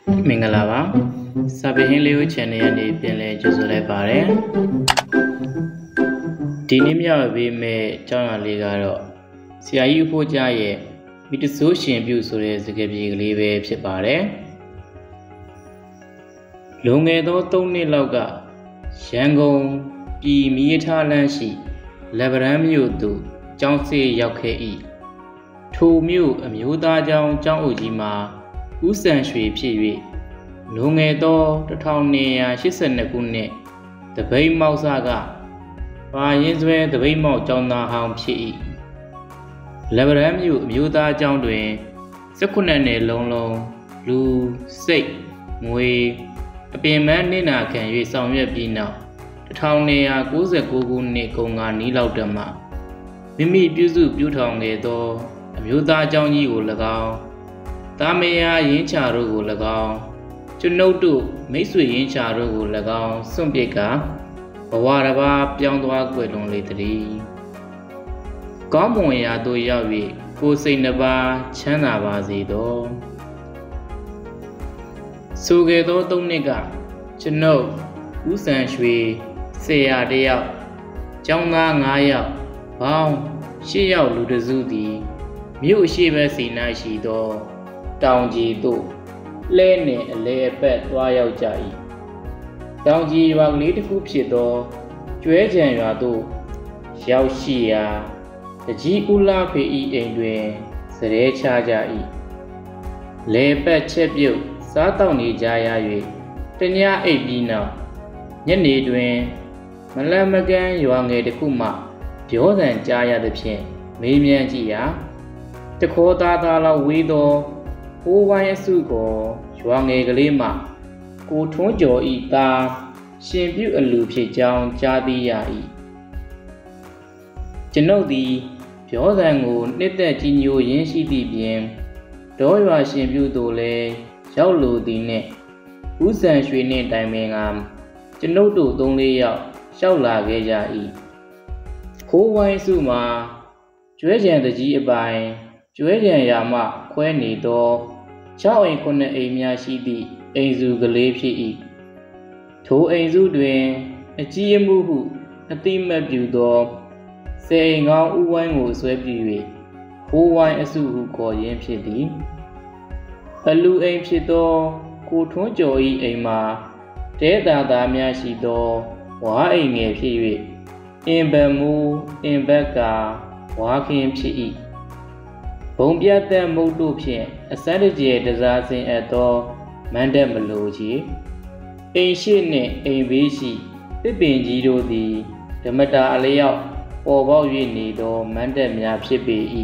မင်္ဂလာပါစာပေဟင်းလေးကို channel ကနေပြန်လည်ကြိုဆိုလိုက်ပါတယ်ဒီနေ့မျှဝေပေးမယ့်အကြောင်းအရာလေးကတော့ဆရာကြီးအဖို့ကြရဲ့မိတဆိုးရှင်ပြုဆိုတဲ့စကားပြေကလေးပဲဖြစ်ပါတယ်လွန်ခဲ့သော3နှစ်လောက်ကရန်ကုန်ပြည်မီးထားလမ်းရှိလက်ဗရန်မြို့သို့ကျောင်းဆေးရောက်ခဲ့၏ထိုမြို့အမျိုးသားကျောင်းကျောင်းအုပ်ကြီးမှာဦးစံရွှေဖြစ်၍လွန်ခဲ့သော1282ခုနှစ်တပိတ်မောက်စကပါရင်စွဲတပိတ်မောက်ကျောင်းသားဟောင်းဖြစ်၏လက်ဗရန်မြို့အမျိုးသားကျောင်းတွင်19နှစ်လုံးလူစိတ်ငွေအပင်မနှင့်နာခံ၍ဆောင်ရွက်ပြီးနောက်1999ခုနှစ်ကုန်ကနီးလောက်တမှမိမိပြုစုပြုထောင်ခဲ့သောအမျိုးသားကျောင်းကြီးကို၎င်းတာမယာရင်းချာတို့ကို၎င်းကျွန်ုပ်တို့မိတ်ဆွေရင်းချာတို့ကို၎င်းစွန့်ပစ်ကဘဝတစ်ပါးပြောင်းသွားကွယ်လွန်လေသည်ကောင်းမွန်ရာသို့ရောက်၍ကိုယ်စိတ်နှပါချမ်းသာပါစေသောဆိုခဲ့သော3နှစ်ကကျွန်ုပ်ဦးစံရွှေဆရာတယောက်ကျောင်းသား9ယောက်ပေါင်း10ယောက်လူတစုသည်မြို့ရှိဘက်စီ၌ရှိသောတောင်ကြီးသို့လဲနှင့်အလဲအပတ်သွားရောက်ကြ၏တောင်ကြီးရွာကလေးတစ်ခုဖြစ်သောကျွဲကြံရွာသို့ရောက်ရှိရာတကြီးဦးလာဖေဤအိမ်တွင်စရဲချကြ၏လဲပတ်ချက်ပြုတ်စားတောက်နေကြရ၍တညအိပ်ပြီးနောက်ညနေတွင်မလန်မကန်းရွာငယ်တစ်ခုမှပြောသံကြားရသဖြင့်မေးမြန်းကြည့်ရာတခေါ်သားလောက်ဝေးသောအိုးဝိုင်းအစုကိုရွာငယ်ကလေးမှကိုထွန်းကျော်ဤသားရှင်ပြုအလူဖြစ်ကြောင်းကြားသိရ၏ကျွန်ုပ်သည်ပြောသံကိုနှစ်သက်ကြီးညိုရင်းရှိသည့်ပြင်ဒေါ်ရွာရှင်ပြုသို့လည်းရောက်လိုသည်နှင့်ဦးစံရွှေနှင့်တိုင်ပင်ကကျွန်ုပ်တို့3-4ယောက်လျှောက်လာခဲ့ကြ၏ခိုးဝိုင်းစုမှာကျွဲကြံတကြီးအပိုင်ကျွဲကြံရာမှခွဲနေသော6အိမ်9အိမ်များရှိသည့်အိမ်စုကလေးဖြစ်၏ထိုအိမ်စုတွင်အကြီးအမှုဟုအတိမတ်ပြုသော10အိမ်ကောင်းဥဝိုင်းကိုဆွဲပြု၍ဟိုးဝိုင်းအစုဟုခေါ်ရင်းဖြစ်သည်အလူအိမ်ဖြစ်သောကိုထွန်းကျော်၏အိမ်မှာတဲသားများရှိသောဝါအိမ်ငယ်ဖြစ်၍အင်ဘတ်မူအင်ဘတ်ကာဝါခင်ဖြစ်၏ဘုံပြတ်သက်မုတ်တို့ဖြင့်အစမ်းတကျဲတစားစင်အပ်သောမန္တက်မလိုချီအိမ်ရှိနှင့်အိမ်ဘေးရှိတစ်ပင်ကြီးတို့သည်ဓမ္မတာအလျောက်ပေါ်ပေါက်၍နေသောမန္တက်များဖြစ်ပေ၏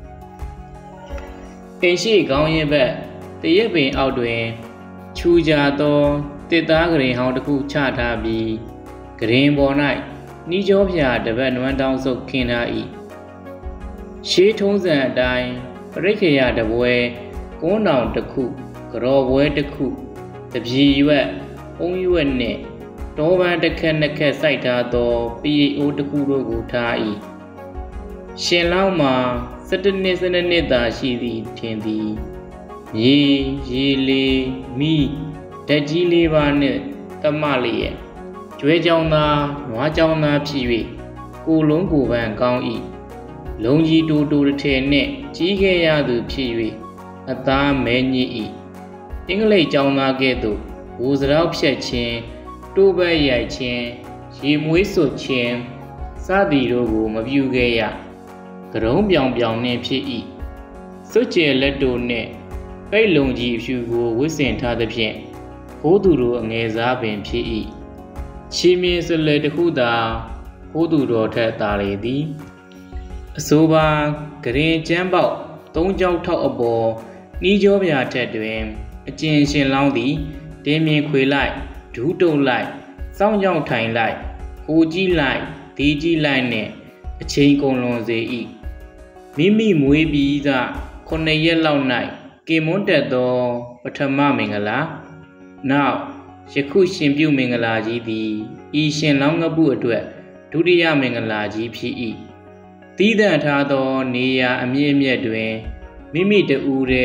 အိမ်ရှိကောင်းရင်ဘက်တရက်ပင်အောက်တွင်ချူကြသောတစ်သားကရင်ဟောင်းတစ်ခုချထားပြီးကရင်ပေါ်၌နှီးကြောဖြာတပတ်နွမ်းတောင်းဆုပ်ခင်းထား၏ရှေးထုံးစံအတိုင်းပရိက္ခယတပွဲကုန်းတောင်တစ်ခုကြော်ပွဲတစ်ခုတပြေရွက်အုံရွက်နှင့်တောပန်းတစ်ခက်နှစ်ခက်စိုက်ထားသောပီအိုးတစ်ခုတို့ကိုထား၏ရှင်လောင်းမှာ17နှစ်သာရှိသည်ထင်သည်ရေလေးမိဓာတ်ကြီးလေးပါးနှင့်တမလေးရဲ့ကျွဲကြောင်သားနွားကြောင်သားဖြစ်၍ကိုလုံးကိုပန်းကောင်း၏လုံးကြီးတူတစ်ထည်နှင့်ကြီးခဲ့ရသူဖြစ်၍အသားမဲညစ်၏အင်္ဂလိပ်ကျောင်းသားကဲ့သို့ဝူစရောက်ဖြတ်ခြင်းတိုးပက်ရိုက်ခြင်းရေမွေးစွတ်ခြင်းစသည်တို့ကိုမပြုခဲ့ရကရုံးပြောင်နှင့်ဖြစ်၏စွတ်ကျဲလက်တို့နှင့်ပိတ်လုံးကြီးအဖြူကိုဝစ်ဆင်ထားသဖြင့်ဖိုးသူတို့အငယ်စားပင်ဖြစ်၏ချီမြင်စလဲတစ်ခုသာဖိုးသူတော်ထက်သာလေသည်အဆိုပါဂရင်ကျမ်းပေါက်3ကြောက်ထောက်အပေါ်နှီးကြောပြာထက်တွင်အကျဉ်ရှင်လောင်းသည်တင်းမြင်ခွေလိုက်ဒူးတုံလိုက်စောင်းကြောင်ထိုင်လိုက်ဟိုကြီးလိုက်ဒီကြီးလိုက်နှင့်အချိန်ကုန်လွန်စေ၏မိမိမွေးပြီးက9ရက်လောက်၌ကေမွန်းတက်သောပထမမင်္ဂလာနောက်ယခုရှင်ပြုမင်္ဂလာကြီးသည်ဤရှင်လောင်းငပုအတွက်ဒုတိယမင်္ဂလာကြီးဖြစ်၏တည်တံ့ထားသောနေရာအမြင့်မြတ်တွင်မိမိတူတည်း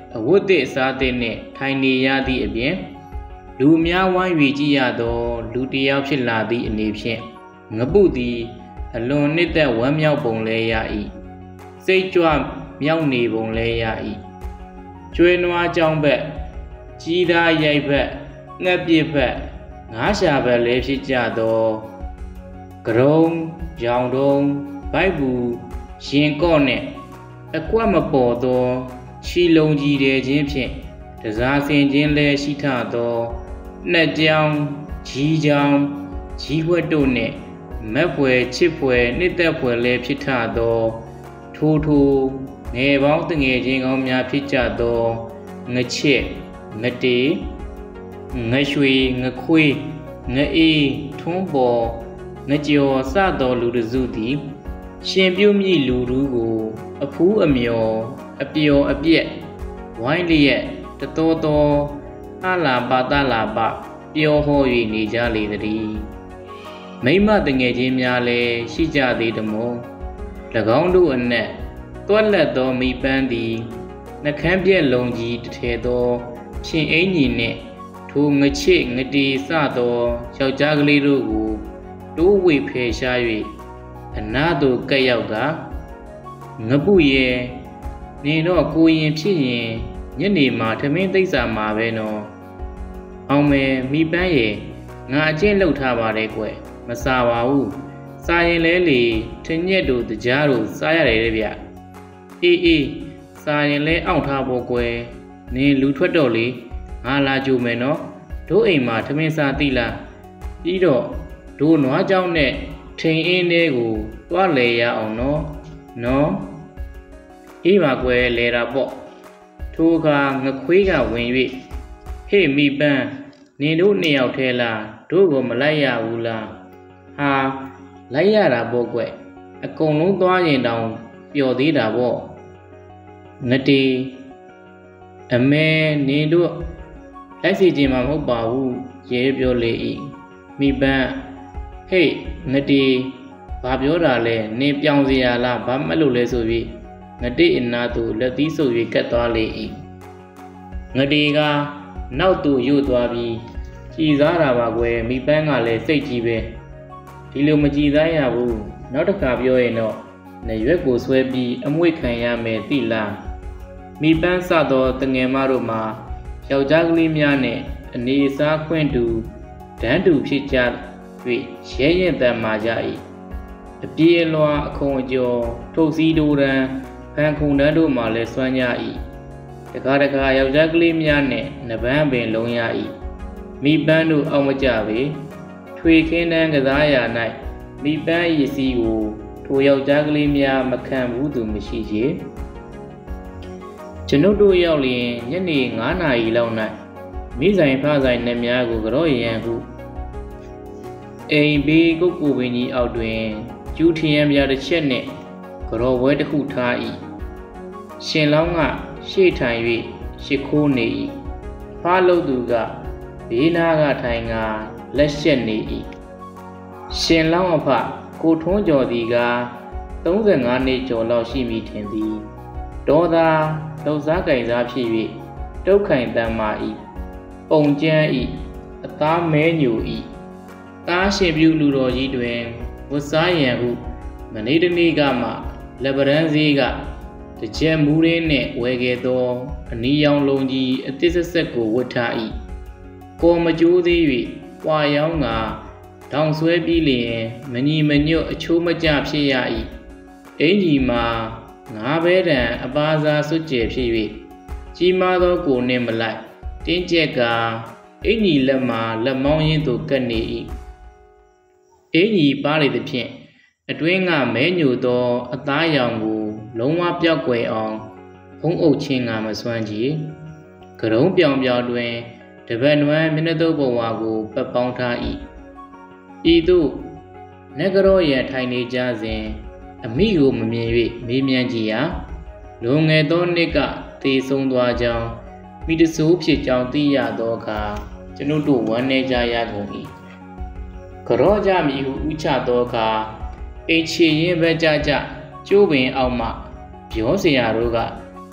အဝတ်သစ်အစားသစ်နှင့်ထိုင်နေရသည့်အပြင်လူများဝိုင်း၍ကြည့်ရသောလူတစ်ယောက်ဖြစ်လာသည့်အနေဖြင့်ငပုသည်အလွန်နှစ်သက်ဝမ်းမြောက်ပုံလဲရ၏စိတ်ကြွမြောက်နေပုံလဲရ၏ကျွေးနွားကြောင်းဘက်ကြီးသားရိုက်ဘက်ငှက်ပြစ်ဘက်ငါးရှာဘက်လဲဖြစ်ကြသောကရုံရောင်တုံးဗိုက်ဘူးရင်ကော့နှင့်အကွက်မပေါ်သောခြီလုံးကြီးတဲ့ချင်းဖြင့်တစားစင်ချင်းလဲရှိထသောနှက်ကြောင်ကြီးကြောင်ကြီးခွက်တို့နှင့်မက်ဖွယ်ချစ်ဖွယ်နှစ်သက်ဖွယ်လဲဖြစ်ထသောထိုငယ်ပေါင်းတငယ်ချင်းကောင်းများဖြစ်ကြသောငချစ်ငတေငရွှေငခွေးငအေးထွန်းပေါ်ငကြော်စသောလူတစုသည်ရှင်ပြုမိလူတို့ကိုအဖူးအမြော်အပျော်အပြက်ဝိုင်းလျက်တတော်တော်အလာပါတလာပပျော်ဟော၍နေကြလေသည်မိမတငယ်ချင်းများလည်းရှိကြသေးတမို့၎င်းတို့အနက်တွက်လက်သောမိပန်းသည်နှခမ်းပြက်လုံးကြီးတစ်ထဲသောရှင်အင်ကြီးနှင့်ထိုငချစ်ငတီစသောယောက်ျားကလေးတို့ကိုတိုးဝေဖယ်ရှား၍အနာသို့ကပ်ရောက်ကငပုရဲ့နေတော့ကိုရင်ဖြစ်ရင်ညနေမှာထမင်းသိပ်စာမှာပဲနော်အောင်မယ်မိပန်းရဲ့ငါအကျင့်လှုပ်ထားပါတယ်ကွယ်မစားပါဘူးစားရင်လဲလေထညက်တို့တကြားတို့စားရတယ်လေဗျအေးစားရင်လဲအောင့်ထားဖို့ကွယ်နင်လူထွက်တော့လေငါလာကြိုမယ်နော်တို့အိမ်မှာထမင်းစားသိလားပြီးတော့တို့နွားကြောင်းနဲ့ထိန်အင်းလေးကိုတွားလေရအောင်နော်အေးပါကွယ်လေတာပေါ့ထိုအခါငခွေးကဝင်၍ဟေ့မိပန်းနင်တို့နှစ်ယောက်ထဲလားတို့ကိုမလိုက်ရဘူးလားဟာလိုက်ရတာပေါ့ကွယ်အကုန်လုံးသွားရင်တောင်ပျော်သေးတာပေါ့ငတေအမဲနင်တို့လိုက်စီခြင်းမှာမဟုတ်ပါဘူးရဲပြောလေ၏မိပန်းဟေ့ငတေဘာပြောတာလဲနင်ပြောင်းစရာလားဘာမှမလုပ်လဲဆိုပြီးငတေအနာသူလက်သီးဆုပ်၍ကတ်သွားလေ၏ငတေကနောက်သူရွတ်သွားပြီးကြည်စားတာပါကွယ်မိပန်းကလည်းစိတ်ကြီးပဲဒီလိုမကြည်စားရဘူးနောက်တစ်ခါပြောရင်တော့နေရွက်ကိုဆွဲပြီးအမွေခံရမယ်သိလားမိပန်းစသောတငယ်မတို့မှာယောက်ျားကလေးများနဲ့အနေအစားခွင့်တူဒန်းတူဖြစ်ကြ၍ရဲရင်တန်မာကြ၏အပြေးလွှာအခုံအကျော်ထုတ်စည်းတိုးတန်းဖန်ခုံတန်းတို့မှလည်းစွမ်းကြ၏တခါယောက်ျားကလေးများနဲ့နဗန်းပင်လုံးရ၏မိပန်းတို့အောက်မကြပေထွေခင်းတန်းကစားရာ၌မိပန်းရည်စီးကိုထိုယောက်ျားကလေးများမခံဘူးသူမရှိချေကျွန်ုပ်တို့ရောက်လျင်ညနေ9 နာရီလောက်၌မိဆိုင်ဖဆိုင်နှက်များကိုကြော့ရန်ဟုအိမ်ဘေးကုတ်ကိုပင်ကြီးအောက်တွင်ကျူးထရံပြတစ်ချက်နှင့်ကြော်ဝဲတစ်ခုထား၏ရှင်လောင်းကရှေ့ထိုင်၍ရှစ်ခိုးနေ၏ဖားလို့သူကဘေးနားကထိုင်ကလက်ရှက်နေ၏ရှင်လောင်းအဖကိုထွန်းကျော်သည်က35နှစ်ကျော်လောက်ရှိမည်ထင်သည်ဒေါ်သာလှုပ်စားကြိုင်စားဖြစ်၍တုတ်ခိုင်တမ်းမာ၏ပုံကျန်း၏အသားမဲညူ၏သားရှင်ပြုလူတော်ကြီးတွင်ဝတ်စားရန်ဟုမနေ့တနေ့ကမှလက်ပရန်စည်းကတကြက်မူးရင်းနှင့်ဝယ်ခဲ့သောအနီရောင်လုံးကြီးအသစ်ဆက်ကိုဝတ်ထား၏ကိုမကြိုးသေး၍ပွာရောင်းကတောင်ဆွဲပြီးလျင်မညီမညွတ်အချိုးမကျဖြစ်ရ၏အင်ကြီးမှာငါးဘဲတံအပါစားစွတ်ကျဲဖြစ်၍ကြီးမားသောကိုနှင့်မလိုက်တင်းကျက်ကအင်ကြီးလက်မှာလက်မောင်းရင်းသို့ကပ်နေ၏အင်ကြီးပါလေသဖြင့်အတွင်းကမဲညိုသောအသားရောင်ကိုလုံးဝပြောက်ကွယ်အောင်ဖုံးအုပ်ခြင်းကမစွမ်းကြည်ကရုံးပြောင်တွင်တပတ်နွမ်းမျက်နှာသုတ်ဘဝကိုပတ်ပေါင်းထား၏ဤသို့နဂရောရန်ထိုင်နေကြစဉ်အမိကိုမမြင်၍မေးမြန်းကြည့်ရာလွန်ငယ်သောနှစ်ကသေဆုံးသွားကြောင်းမိတဆိုးဖြစ်ကြောင်းသိရသောအခါကျွန်ုပ်တို့ဝမ်းနည်းကြရကုန်၏ကရောကြမည်ဟုဥချသောအခါအိမ်ချေရင်ပဲကြကျကျိုးပင်အောက်မှပြောစရာတို့က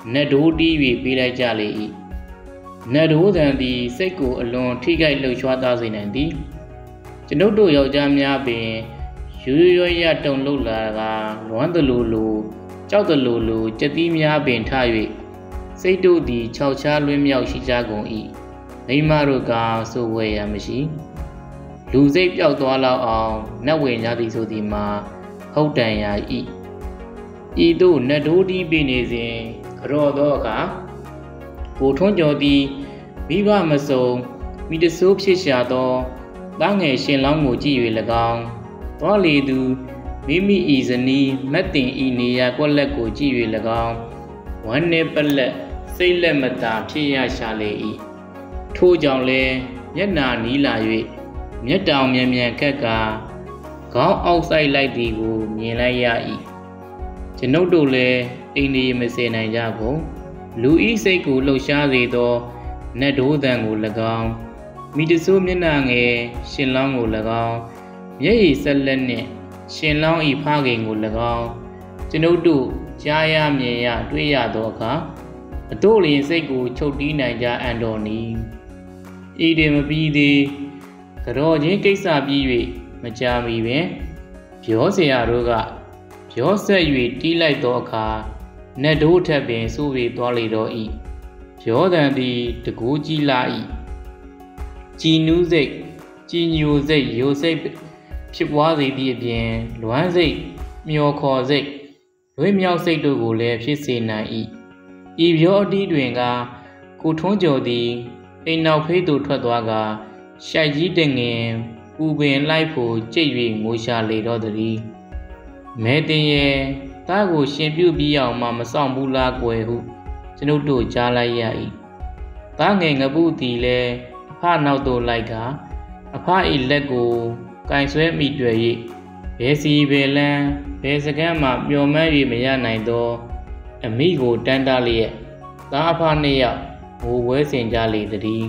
နတ်ဒိုးတီး၍ပေးလိုက်ကြလေ၏နတ်ဒိုးသံသည်စိတ်ကိုအလွန်ထိခိုက်လှုပ်ရှားသားစေနိုင်သည်ကျွန်ုပ်တို့ယောက်ျားများပင်ရွရွရတုံလှုပ်လာကလွမ်းသလိုလိုကြောက်သလိုလိုကြက်သီးများပင်ထ၍စိတ်တို့သည်ခြောက်ခြားလွင်းမြောက်ရှိကြကုန်၏မိမတို့ကဆိုဝဲရမရှိလူစိတ်ပျောက်သွားလောက်အောင်နတ်ဝင်ကြသည်ဆိုသည်မှာဟုတ်တန်ရာ၏ဤသို့နတ်ဒိုးတီးပေးနေစဉ်ကြော်သောအခါကိုထွန်းကျော်သည်မိဘမစုံမိတဆိုးဖြစ်ရှာသောသားငယ်ရှင်လောင်းကိုကြည့်၍၎င်းသွားလေသူမိမိဤဇနီးမတ်တင်ဤနေရာကွက်လက်ကိုကြည့်၍၎င်းဝမ်းနေပလက်စိတ်လက်မသာဖြစ်ရရှာလေ၏ထို့ကြောင့်လည်းမျက်နာနီးလာ၍မျက်တောင်မြန်မြန်ခက်ကခေါင်းအောက်ဆိုင်လိုက်သည်ကိုမြင်လိုက်ရ၏ကျွန်ုပ်တို့လည်းအိမ်နေမစင်နိုင်ကြကုန်လူဤစိတ်ကိုလှုပ်ရှားစေသောနတ်ဒိုးသံကို၎င်းမိတဆိုးမျက်နှာငယ်ရှင်လောင်းကို၎င်းမျက်ရည်ဆက်လက်နှင့်ရှင်လောင်းဤဖခင်ကို၎င်းကျွန်ုပ်တို့ကြားရမြင်ရတွေ့ရသောအခါအတို့လျင်စိတ်ကိုချုပ်တီးနိုင်ကြအံ့တော်နီဤတွင်မပြီးသေးကြော်ချင်းကိစ္စပြီး၍မကြာမီပင်ပြောเสียတို့ကပြောဆက်၍တီးလိုက်သောအခါနတ်ဒိုးထက်ပင်ဆိုး၍သွားလေတော့၏ပြောတန်သည်တကူးကြီးလာ၏ကြည်နူးစိတ်ကြည်ညိုစိတ်ယိုစိတ်ဖြစ်ပွားစေသည့်အပြင်လွမ်းစိတ်မျောခေါ်စိတ်လွေးမြောက်စိတ်တို့ကိုလည်းဖြစ်စေနိုင်၏ဤပြောအတီးတွင်ကကိုထွန်းကျော်သည်အိမ်နောက်ဖေးသို့ထွက်သွားကရှိုက်ကြီးတငင်ပူပင်လိုက်ဖို့ကြိတ်၍ငိုရှာလေတော့သည်မဲတင်ရဲ့သားကိုရှင်ပြုပြီးအောင်မှမဆောင်ဘူးလားကွယ်ဟုကျွန်ုပ်တို့ကြားလိုက်ရ၏သားငယ်ငပုသည်လည်းအဖနောက်သို့လိုက်ကအဖ၏လက်ကိုကင်ဆွဲမိတွေ့၍ဘယ်စီဘယ်လန်းဘယ်စကမ်းမှမျော်မှန်း၍မရနိုင်သောအမိကိုတန်းတားလျက်သားအဖနှင့်ရောက်ငိုဝဲဆင်ကြလေသည်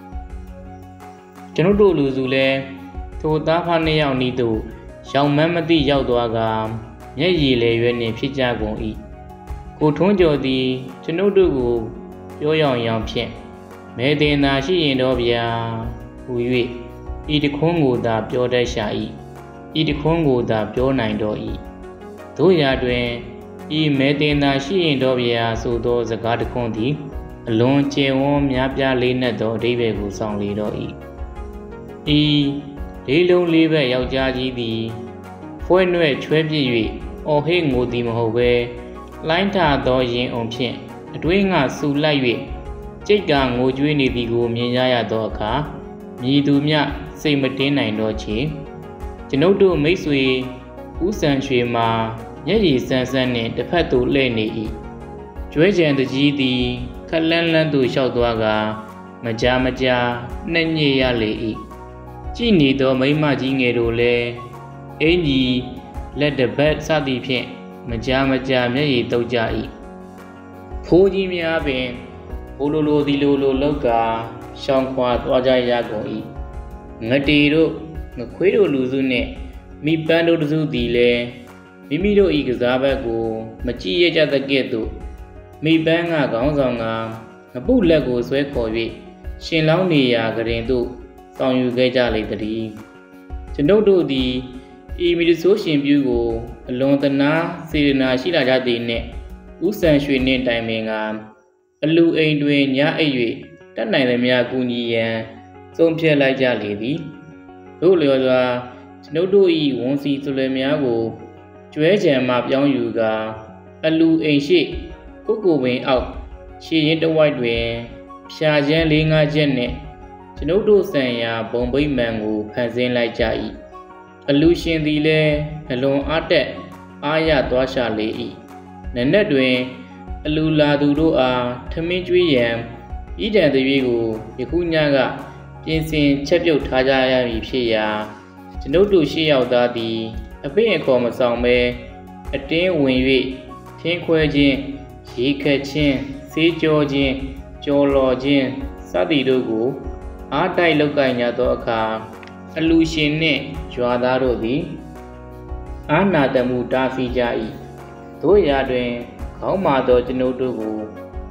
ကျွန်ုပ်တို့လူစုလည်းထိုသားဖနှင့်ရောက်နီးသို့ရောင်မန်းမသိရောက်သွားကမျက်ရည်လေရွယ်နှင့်ဖြစ်ကြကုန်၏ကိုထွန်းကျော်သည်ကျွန်ုပ်တို့ကိုပြောရောင်ရောင်ဖြင့်မဲတင်သာရှိရင်တော့ဗျာဟူ၍ဤတခွန်းကိုသာပြောတတ်ရှာ၏ဤတခွန်းကိုသာပြောနိုင်တော့၏တို့ရာတွင်ဤမဲတင်သာရှိရင်တော့ဗျာဆိုသောစကားတခွန်းသည်အလွန်ကျယ်ဝန်းများပြားလေးနက်သောအဓိပ္ပာယ်ကိုဆောင်လေတော့၏ဤလေးလုံးလေးဘက်ယောက်ျားကြီးသည်ဖွဲနွဲ့ချွဲပြည့်၍အော်ဟေးငိုသည်မဟုတ်ဘဲလိုင်းထသောရင်အုံဖြင့်အတွင်းကဆူလိုက်၍ကြိတ်ကငိုကြွေးနေသည်ကိုမြင်ရရသောအခါမြည်သူမြစိတ်မတင်းနိုင်တော့ချေကျွန်ုပ်တို့မိတ်ဆွေဦးစံရွှေမှာမျက်ရည်ဆန်းဆန်းနှင့်တစ်ဖက်သို့လှည့်နေ၏ကျွဲကြံတကြီးသည်ခက်လန်းလန်းသို့လျှောက်သွားကမကြာမကြာနှက်ညစ်ရလေ၏ကြည်နေသောမိန်းမကြီးငယ်တို့လည်းအင်ကြီးလက်တပတ်စသည်ဖြင့်မကြာမကြာမျက်ရည်တုပ်ကြ၏ဖိုးကြီးများပင်ဘိုလိုလိုဒီလိုလိုလောက်ကရှောင်ခွာသွားကြရကုန်၏ငတီတို့ငခွေးတို့လူစုနှင့်မိပန်းတို့တစုသည်လည်းမိမိတို့၏ကစားဘက်ကိုမကြည့်ရကြသကဲ့သို့မိပန်းကခေါင်းဆောင်ကငပုလက်ကိုဆွဲခေါ်၍ရှင်လောင်းနေရာကရင်သို့ဆောင်ယူခဲ့ကြလေသည်ကျွန်ုပ်တို့သည်ဤမီဒီဆိုးရှင်ပြူကိုအလွန်သနာစေရနာရှိလာကြသည်နှင့်ဦးစံရွှေနှင့်တိုင်ပင်ကအလူအိမ်တွင်ညအိပ်၍တတ်နိုင်သမျှကူညီရန်ဆုံးဖြတ်လိုက်ကြလေသည်တို့လျော်စွာကျွန်ုပ်တို့၏ဝန်စီသူလယ်များကိုကျွဲကြံမှပြောင်းယူကာအလူအိမ်ရှိကိုပင်အောက်ခြေရင်တဝိုက်တွင်ဖြာချမ်း၄-၅ချက်နှင့်ကျွန်ုပ်တို့ဆံရာဘုံဗိမှန်ကိုဖန်ဆင်းလိုက်ကြ၏အလူရှင်သည်လည်းအလွန်အားတက်အားရသွားရှာလေ၏နက်နက်တွင်အလူလာသူတို့အားထမင်းကျွေးရန်ဤတန်သွေးကိုယခုညကပြင်ဆင်ချက်ပြုတ်ထားကြရမည်ဖြစ်ရာကျွန်ုပ်တို့ရှေ့ရောက်သားသည်အပင်အခေါ်မဆောင်ဘဲအတင်းဝင်၍ထင်းခွဲခြင်းရေခတ်ခြင်းဆေးကြောခြင်းကြော်လော်ခြင်းစသည်တို့ကိုအားတိုက်လောက်ကင်ကြသောအခါအလူရှင်နှင့်ရွာသားတို့သည်အာနာတမှုတားဆီးကြ၏တို့ရာတွင်ခေါင်းမာသောကျွန်ုပ်တို့ကို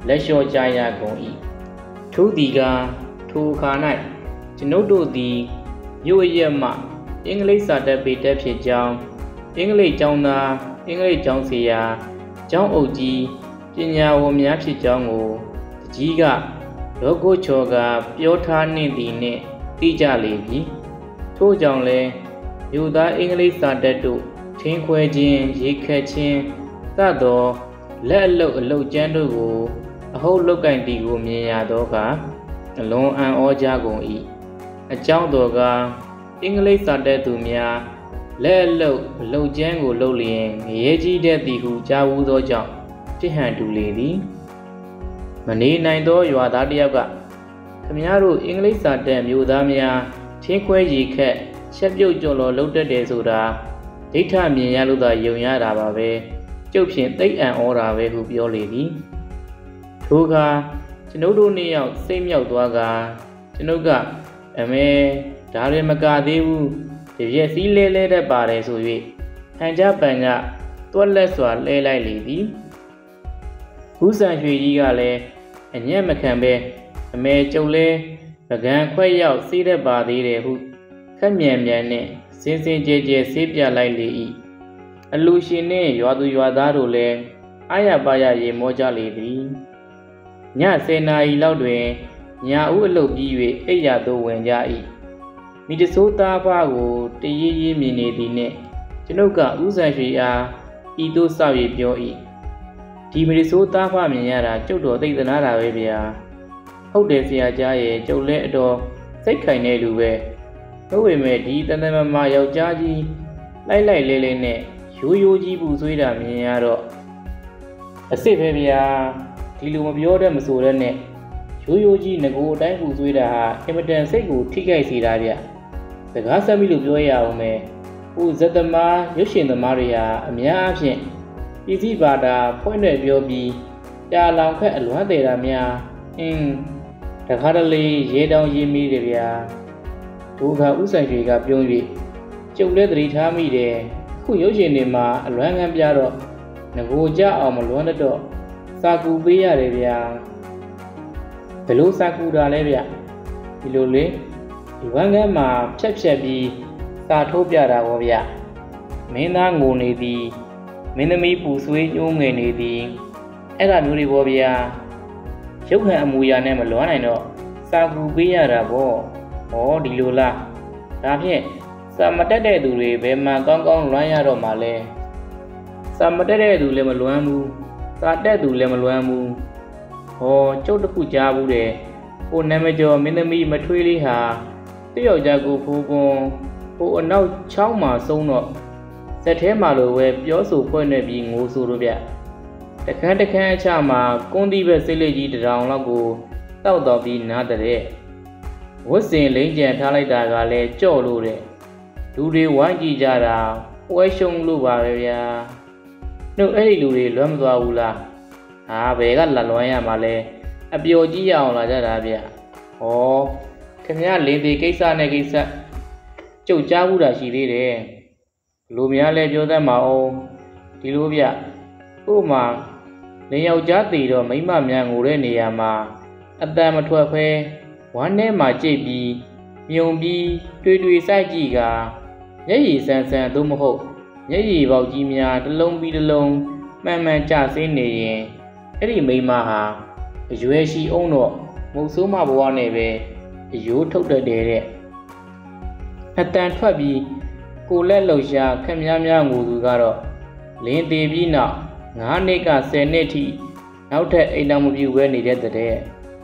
လက်လျှော့ကြရကုန်၏ထို့သည်ကထိုအခါ၌ကျွန်ုပ်တို့သည်မြို့အရက်မှအင်္ဂလိပ်စာတတ်ပေတတ်ဖြစ်ကြောင်းအင်္ဂလိပ်ကျောင်းသားအင်္ဂလိပ်ကျောင်းဆရာကျောင်းအုပ်ကြီးပညာဝန်များဖြစ်ကြောင်းကိုတကြီးကလောကုချောကပြောထားနှင့်သည်နှင့်သိကြလေပြီထို့ကြောင့်လည်းမြို့သားအင်္ဂလိပ်စာတတ်တို့ထင်းခွဲခြင်းရေခတ်ခြင်းစသောလက်အလုပ်ကျန်းတို့ကိုအဟုတ်လောက်ကင်တီကိုမြင်ရသောအခါအလွန်အံ့ဩကြကုန်၏အကြောင်းတော်ကအင်္ဂလိပ်စာတတ်သူများလက်အလုပ်ကျန်းကိုလုပ်လျင်ငရဲကြီးတဲ့သည်ဟုကြားဝူးသောကြောင့်ဖြစ်ဟန်တူလေသည်မနေနိုင်သောရွာသားတစ်ယောက်ကခမည်းတော်အင်္ဂလိပ်စာတတ်မျိုးသားများထင်းခွဲရေခက်ချက်ပြုတ်ကြော်လော်လုပ်တတ်တယ်ဆိုတာဒိဋ္ဌမြင်ရလို့သာယုံရတာပါပဲကျုပ်ဖြင့်သိအံ့ဩတာပဲဟုပြောလေသည်ထိုအခါကျွန်ုပ်တို့နှစ်ယောက်စိတ်မြောက်သွားကကျွန်ုပ်ကအမေဒါရင်မကသေးဘူးတပြက်စီးလဲတတ်ပါတယ်ဆို၍ဟန်ကြပန်ကတွက်လက်စွာလဲလိုက်လေသည်ဦးဆန်ရွှေကြီးကလည်းအညံ့မခံပဲအမေကျုပ်လဲပကံခွဲရောက်စီးတတ်ပါသေးတယ်ဟုခက်မြန်နဲ့စင်ကြဲဆေးပြလိုက်လေ၏အလူရှင်နှင့်ရွာသူရွာသားတို့လည်းအာရပါရရေမောကြလေသည်ည10 နာရီလောက်တွင်ညာဦးအလုပ်ပြီး၍အိယာသို့ဝင်ကြ၏မိတဆိုးသားဖကိုတရေးမြင်နေသည်နှင့်ကျွန်ုပ်ကဦးဆန်ရွှေအားဤသို့စောက်၍ပြော၏ဒီမိတဆိုးသားဖမြင်ရတာကျုပ်တော်သိသနာတာပဲဗျာဟုတ်တယ်ဆရာကြားရဲ့ကျုပ်လည်းအတော်စိတ်ခိုင်နေလူပဲဟုတ်ပေမဲ့ဒီတန်တမယောက်ျားကြီးလိုက်လဲနဲ့ရိုးကြီးပူဆွေးတာမြင်ရတော့အစ်စ်ပဲဗျာဒီလိုမပြောတတ်မဆိုတတ်နဲ့ရိုးကြီးငကိုအတိုင်းပူဆွေးတာဟာအင်မတန်စိတ်ကိုထိခိုက်စေတာဗျစကားဆက်ပြီးလို့ပြောရအောင်မယ်ဟိုဇက်သမားရုပ်ရှင်သမားတွေဟာအများအားဖြင့်ပြည်စည်းပါတာဖွင့်တယ်ပြောပြီးကြာလောင်ခက်အလွမ်းသေးတာများတခါတလေရေတောင်ရေးမိတယ်ဗျာဒုက္ခဥဆိုင်တွေကပြုံး၍ကျုပ်လည်းသတိထားမိတယ်ခုရုပ်ရှင်တွေမှာအလွမ်းကမ်းပြတော့ငကိုကြအောင်မလွမ်းတော့စာကူပေးရတယ်ဗျာဘယ်လိုစာကူတာလဲဗျဒီလိုလေဒီဝမ်းကမ်းမှာဖြတ်ပြီးစာထိုးပြတာပေါ့ဗျမင်းသားငိုနေသည်မင်းသမီးပူဆွေးညှိုးငယ်နေသည်အဲ့ဒါမျိုးတွေပေါ့ဗျာရုပ်ဟန်အမူအရာနဲ့မလွမ်းနိုင်တော့စာကူပေးရတာပေါ့ဟောဒီလိုလားဒါဖြင့်စာမတက်တဲ့သူတွေဘယ်မှာကောင်းလွမ်းရတော့မှလဲစာမတက်တဲ့သူလည်းမလွမ်းဘူးစာတက်သူလည်းမလွမ်းဘူးဟောကျုပ်တခုကြားဘူးတယ်ဟိုနာမကျော်မင်းသမီးမထွေးလေးဟာတယောက်ျားကိုဖိုးကွန်ဟိုအနောက်ချောင်းမှာဆုံးတော့စက်ထဲမှာလိုပဲပြောဆိုဖွဲ့နေပြီးငိုဆိုတော့ဗျတခန်းအချမှာကွန်းသီးပဲစိတ်လေးကြီးတောင်လောက်ကိုတောက်တော့ပြီးနားတဲ့ဝတ်စင်လိမ့်ကြံထားလိုက်တာကလည်းကြော့လို့တဲ့လူတွေဝိုင်းကြည့်ကြတာပွဲရှုံလို့ပါပဲဗျာနှုတ်အဲ့ဒီလူတွေလွမ်းမသွားဘူးလားဟာဘယ်ကလတ်လွမ်းရမှာလဲအပျော်ကြီးရအောင်လာကြတာဗျဟောခင်ဗျားလင်းသေးကိစ္စကျုပ်ကြားဘူးတာရှိသေးတယ်လူများလည်းပြောတတ်မှာအောင်ဒီလိုဗျဥပမာလင်ယောက်ျားတည်တော့မိမများငိုတဲ့နေရာမှာအတန်မထွက်ဖဲဝမ်းထဲမှာကြိတ်ပြီးမြုံပြီးတွေစိုက်ကြည့်ကမျက်ရည်ဆန်းသို့မဟုတ်မျက်ရည်ပေါက်ကြီးများတစ်လုံးပြီးတစ်လုံးမှန်ကျဆင်းနေရင်အဲ့ဒီမိမဟာအရွယ်ရှိအောင်တော့မုတ်ဆိုးမဘဝနဲ့ပဲအယိုးထုတ်တတ်တဲ့အတန်ထွက်ပြီးကိုလက်လှုပ်ရှားခက်များငိုသူကတော့လင်းသေးပြီးနောက်9နှစ်က10နှစ်ထိနောက်ထပ်အိမ်တော်မပြူပဲနေတဲ့တဲ့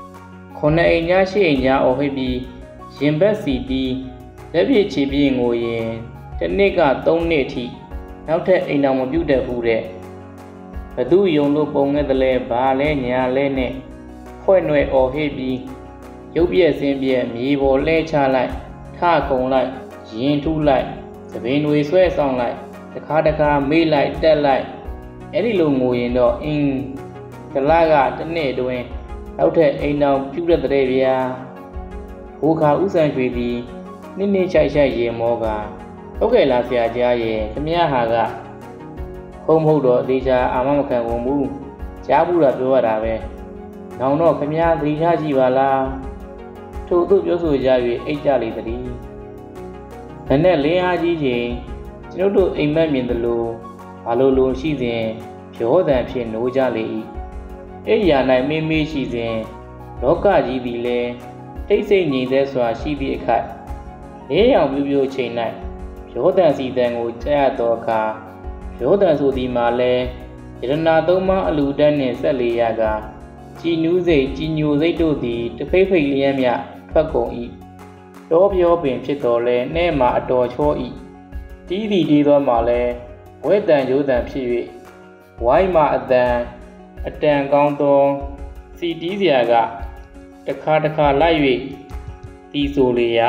9အိမ်ညာ10အိမ်ညာအော်ဟစ်ပြီးရင်ဘက်စီတီးလက်ပြချီပြင်းငိုရင်တစ်နှစ်က3နှစ်ထိနောက်ထပ်အိမ်တော်မပြူတတ်ဘူးတဲ့ဘသူယုံလို့ပုံခဲ့တယ်လဲဘာလဲညာလဲနဲ့ဖွဲ့နှွယ်အော်ဟစ်ပြီးရုပ်ပြက်စင်းပြက်မြေပေါ်လဲချလိုက်ထခုံလိုက်ရင်ထုလိုက်သပင်တွေဆွဲဆောင်လိုက်တခါမေးလိုက်တက်လိုက်အဲ့ဒီလိုငိုရင်တော့တလားကတစ်နှစ်တွင်နောက်ထပ်အိမ်တော်ပြူတဲ့ဗျာဟိုခါဥဆန်ရွှေသည်နှစ်ချိုက်ရေမောကဟုတ်ကဲ့လားဆရာကြားရဲ့ခမရဟာကဟုတ်တော့အသေးချာအာမမခံဘူးကြားဘူးတာပြောရတာပဲနောင်တော့ခမည်းသတိထားကြည့်ပါလားထို့သို့ပြောဆိုကြ၍အိတ်ကြလေသည်။ဒါနဲ့လင်းအားကြီးချိန်ကျွန်ုပ်တို့အိမ်မက်မြင်သလိုဘာလိုရှိစဉ်ပြောသံဖြင့်နိုးကြလေ၏။အိယာ၌မေးမေးရှိစဉ်လောကကြီးသည်လည်းတိတ်ဆိတ်ငြိမ်သက်စွာရှိသည့်အခါလေးရောင်ပြူပြူချိန်၌ပြောသံစီတံကိုကြားရသောအခါပြောသံဆိုသည်မှာလည်းယရနာသုံးပါးအလူတန်းနှင့်ဆက်လေရကကြည်နူးစိတ်ကြည်ညိုစိတ်တို့သည်တဖိတ်ဖိတ်လျက်မြထွက်ကုန်၏တောပြောပင်ဖြစ်တော်လဲနှဲ့မှာအတော်ချော၏တီးသည်တီးသောမှာလဲဝဲတန်ရိုးတန်ဖြစ်၍ဝိုင်းမှာအတန်ကောင်းသောစီတီးစရာကတခါလိုက်၍တီးဆိုလေရာ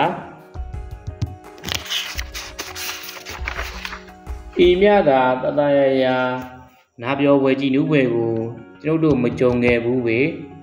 ဤမြသာတတရရာနာပြောပွဲကြည်နူးပွဲကိုကျွန်ုပ်တို့မကြုံခဲ့ဘူးပဲ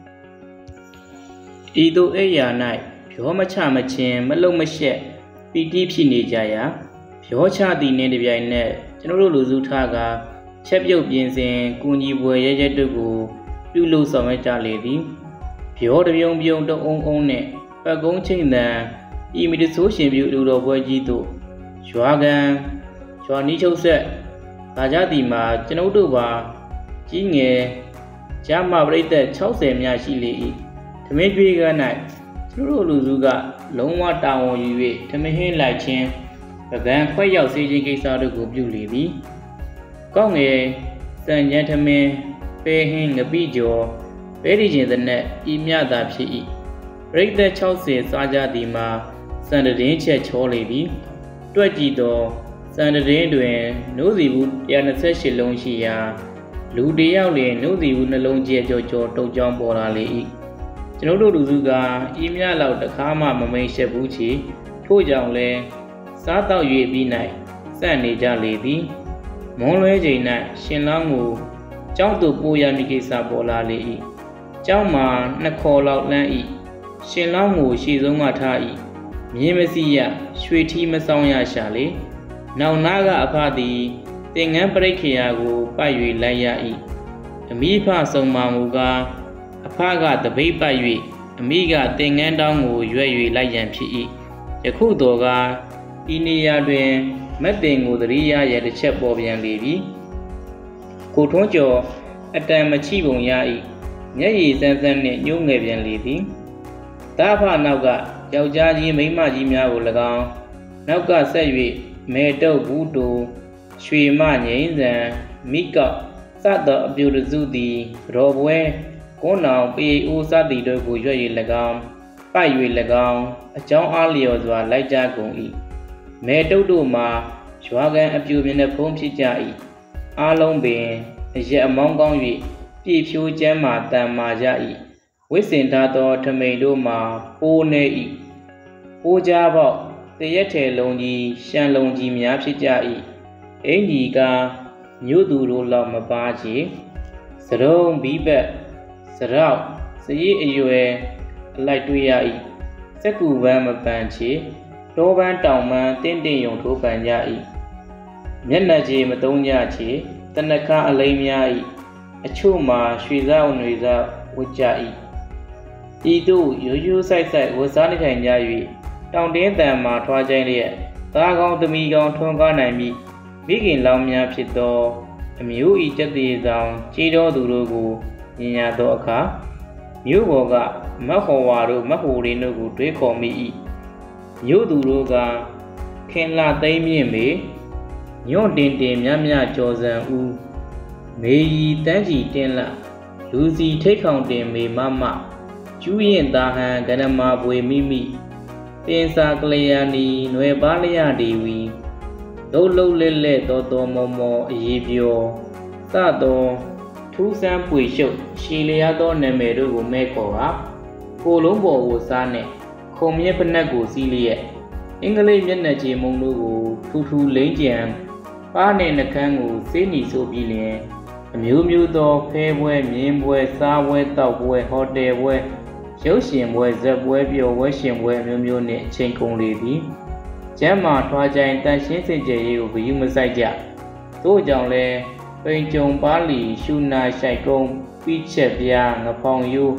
ဤသို့အိယာ၌ပြောမချမချင်းမလုံမရှက်ပီတိဖြစ်နေကြရာပြောချသည်နှင့်တပြိုင်နက်ကျွန်တော်တို့လူစုထားကချက်ပြုတ်ပြင်းစင်ကုညီပွဲရဲရဲတို့ကိုပြုလုပ်ဆောင်ရကြလေသည်ပြောတပြုံပြုံတအုံအုံနှင့်ပတ်ကုန်းချိန်တန်ဤမီတဆိုးရှင်ပြုလူတော်ပွဲကြီးတို့ရွာနီးချုပ်ဆက်ဒါကြသည်မှာကျွန်ုပ်တို့ပါကြီးငယ်ကျမပရိသတ်60များရှိလေ၏ထမင်းကျွေးက၌ကျွန်တော်လူစုကလုံးဝတာဝန်ယူ၍ထမင်းဟင်းလိုက်ခြင်းပကံခွက်ရောက်စေခြင်းကိစ္စတို့ကိုပြုလေသည်ကောင်းငယ်စံညံထမင်းပဲဟင်းငပိကျော်ပဲဒီချင်းသနက်ဤမြသာဖြစ်၏ပရိသတ်60စားကြသည်မှာစံတည်င်းချက်ချောလေသည်တွက်ကြည့်သောစံတည်င်းတွင်နိုးစီဘူး128လုံးရှိရာလူတယောက်လျင်နိုးစီဘူးနှလုံးကျဲကြောတုတ်ကြောင်းပေါ်လာလေ၏ကျွန်ုပ်တို့လူစုကဤမြလောက်တခါမှမမိတ်ရှက်ဘူးချီထို့ကြောင့်လဲစားတော့၍ပြီး၌စန့်နေကြလေသည်မွန်လွဲချိန်၌ရှင်လောင်းကိုကျောင်းသို့ပို့ရမည့်ကိစ္စပေါ်လာလေ၏ကျောင်းမှာ2ခေါ်လောက်လမ်း၏ရှင်လောင်းကိုရှေ့ဆုံးကထား၏မြင်းမစီရရွှေထီးမဆောင်ရရှာလေနောက်နာကအဖသည်သင်္ကန်းပရိခေယကိုပတ်၍လိုက်ရ၏အမိဖဆုံးမမူကားအဖကတပိတ်ပတ်၍အမိကသင်္ကန်းတောင်းကိုရွက်၍လိုက်ရန်ဖြစ်၏ယခုတော်ကဤနေရာတွင်မက်တင်ကိုသတိရရတစ်ချက်ပေါ်ပြန်လေပြီကိုထွန်းကျော်အတန်မချိပုံရ၏မျက်ရည်စမ်းစမ်းနှင့်ညှိုးငယ်ပြန်လေသည်တာဖနောက်ကယောက်ျားကြီးမိန်းမကြီးများကို၎င်းနောက်ကဆက်၍မဲတုပ်ဘူးတူရွှေမငိမ့်စံမိကောက်စသောအပြူတစုသည်ရောပွဲကုန်းအောင်ပေအိုးစသည်တို့ကိုရွက်၍၎င်းပိုက်၍၎င်းအကြောင်းအားလျော်စွာလိုက်ကြကုန်၏မဲတုပ်တို့မှာရွာကန်အပြူမြင်တဲ့ဖုံးဖြစ်ကြ၏အားလုံးပင်အရက်အမောင်းကောင်း၍ပြည့်ဖြိုးကျမ်းမာတန်မာကြ၏ဝိစင်ထားသောထမိန်တို့မှာပိုးနေ၏ပိုးကြားပေါက်တရက်ထဲလုံးကြီးရှမ်းလုံးကြီးများဖြစ်ကြ၏အင်ကြီးကမြို့သူတို့လောက်မပါချေစရုံဘီးဘက်စရောက်စရီးအရွယ်အလိုက်တွေ့ရ၏စက်ကူပန်းမပန်းချေတောပန်းတောင်ပန်းတင်းတင်းယုံထိုးပန်ကြ၏မျက်နှာချေမသုံးကြချေတနခါအလိမ့်များ၏အချို့မှာရွှေစားဝင်တွေစားဝတ်ကြ၏ဤသို့ရိုးရိုးဆိုင်ဆိုင်ဝတ်စားနေထိုင်ကြ၍တောင်တင်းတန်မှာထွားကြိုင်းလျက်သားကောင်းသမီးကောင်းထွန်းကားနိုင်မည်မိခင်လောင်များဖြစ်သောအမျိုးဤကျက်သေးဆောင်ကြီးတော်သူတို့ကိုမြင်ရသောအခါမြို့ပေါ်ကမတ်ဟော်ဝါတို့မတ်ဟိုရင်းတို့ကိုတွေးခေါ်မိ၏မြို့သူတို့ကခင်လာသိမ့်မြင့်မေညွန့်တင်တင်မြကြော်စံဦးမေရီတန်းကြီးတင်းလလူစီထိတ်ခေါင်တင်မေမမကျူးရင်သာဟန်ကနမဘွေမိမိတင်စာကလျာဏီနွယ်ပါလျဒီဝီလုံးလဲတော်မောအရေးပြောစသောထူးဆန်းပွေရှုပ်ရှည်လျားသောနာမည်တို့ကိုမဲခေါ်ပါကိုလုံးပေါ်ကိုစားနဲ့ခုံမြက်ဖနက်ကိုစီးလျက်အင်္ဂလိပ်မျက်နှာချေမုံတို့ကိုထူလိမ့်ကြံပါးနဲ့နှကန်းကိုစေးနီဆိုပြီးလျင်အမျိုးသောဖဲပွဲမြင်းပွဲစားပွဲတောက်ပွဲဟိုတယ်ပွဲရုပ်ရှင်ပွဲဇက်ပွဲပျော်ပွဲရှင်ပွဲမျိုးနှင့်အချိန်ကုန်လေသည်ကျမ်းမာထွားကြိုင်တန်ရှင်းစင်ကြယ်ရေးကိုဂရုမစိုက်ကြသို့ကြောင့်လဲပိန်ကြုံပါလီရှုနာရှိုက်ကုန်းပြီးချက်ပြားငဖောင်ယိုး